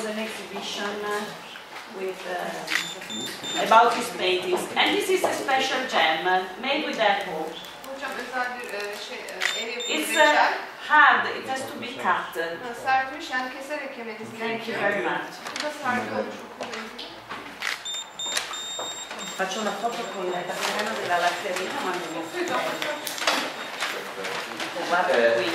was an exhibition with about his paintings, and this is a special gem made with apple. It's hard, it has to be cut. Thank you very much. Faccio una foto con la tapparella della latterina, ma non mi guarda qui.